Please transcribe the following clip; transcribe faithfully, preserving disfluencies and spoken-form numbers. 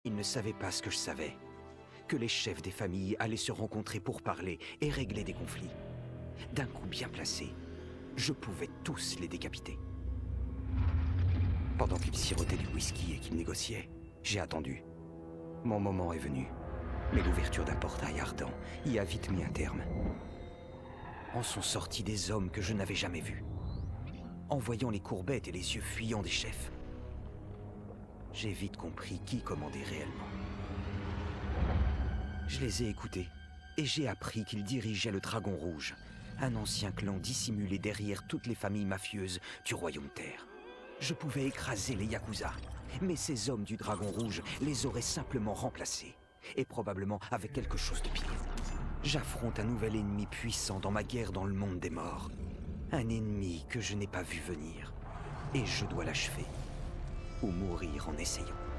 Ils ne savaient pas ce que je savais, que les chefs des familles allaient se rencontrer pour parler et régler des conflits. D'un coup bien placé, je pouvais tous les décapiter. Pendant qu'ils sirotaient du whisky et qu'ils négociaient, j'ai attendu. Mon moment est venu, mais l'ouverture d'un portail ardent y a vite mis un terme. En sont sortis des hommes que je n'avais jamais vus, en voyant les courbettes et les yeux fuyants des chefs. J'ai vite compris qui commandait réellement. Je les ai écoutés, et j'ai appris qu'ils dirigeaient le Dragon Rouge, un ancien clan dissimulé derrière toutes les familles mafieuses du Royaume Terre. Je pouvais écraser les Yakuza, mais ces hommes du Dragon Rouge les auraient simplement remplacés, et probablement avec quelque chose de pire. J'affronte un nouvel ennemi puissant dans ma guerre dans le monde des morts. Un ennemi que je n'ai pas vu venir, et je dois l'achever. Ou mourir en essayant.